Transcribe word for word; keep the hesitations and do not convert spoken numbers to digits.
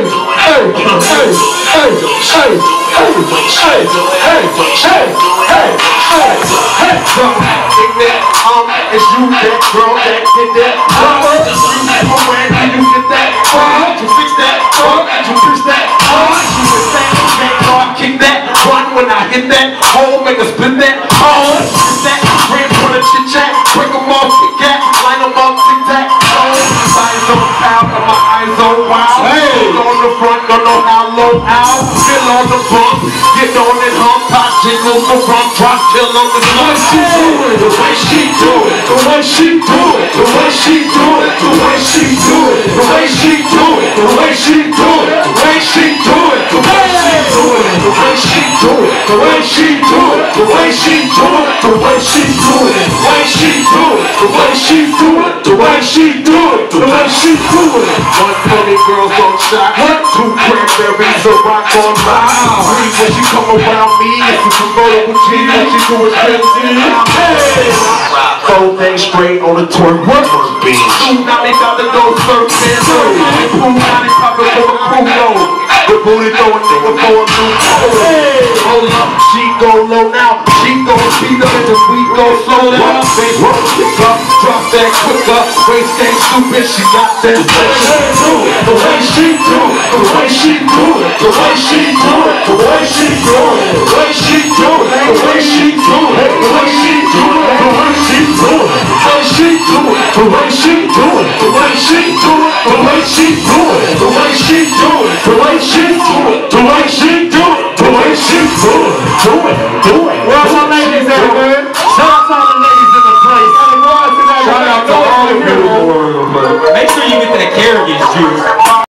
hey, hey, hey, hey, hey, hey, hey, hey, hey, hey, hey, Think that um, it's you, that girl, that did that. Mama, you from where did you get that? Uh, you fix that? Uh, you fix that? Uh, you fix that? Okay, so I kick that. Run when I hit that. Hole, make a split that. Oh, fix that. Friends wanna chit chat. Break them off, kick that. Line them up, tic tac. Oh, eyes on pound, got my eyes on wild. Hey, on the front, don't know how low out. Feel on the bump, get on it, hump, pop, jiggle, the front, drop, kill on the slug. the way she do it, the way she do it, the way she do it, the way she do it, the way she do it, the way she do it, the way she do it, the way she do it, the way she do it, the way she do it, the way she do it, the way she do it, the way she do it, the way she do it, the way she do it. One twenty girls on shot, two cranberries, a rock on rock. Three when she come around me, it's a convertible G, when she do it crazy. Four things straight on the tour, what was being? Two now they got to go surf and surf. They prove now they poppin' for a crew load. The booty throwing nigga for a new code. Hold up, she go low now, she go speed up and we go slow down. Bass roll, pick up, drop that quick up. Waist ain't stupid, she got that. The way she do it, the way she do it, the way she do it, the way she do it, the way she do it, the way she do it, the way she do it, the way she do it, the way she do it, the way she do it, the way she do it, the way she do it, the way she do it, the way she do it.